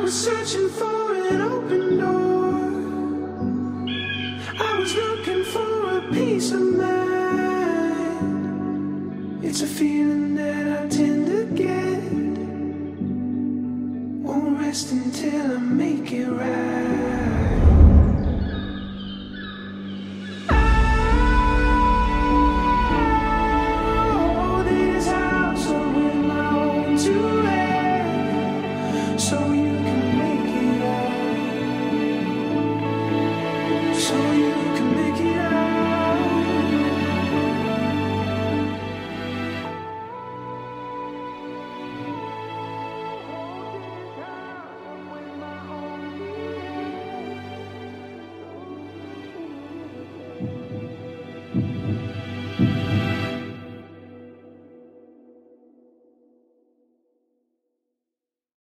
was searching for an open door. I was looking for a peace of mind. It's a feeling that I tend to get. Won't rest until I make it right.